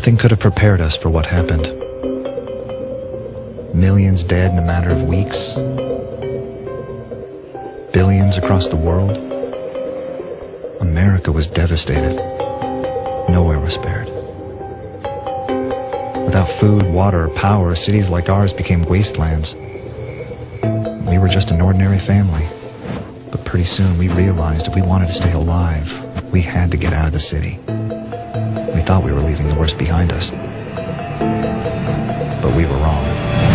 Nothing could have prepared us for what happened. Millions dead in a matter of weeks. Billions across the world. America was devastated. Nowhere was spared. Without food, water, or power, cities like ours became wastelands. We were just an ordinary family. But pretty soon we realized if we wanted to stay alive, we had to get out of the city. We thought we were leaving the worst behind us. But we were wrong.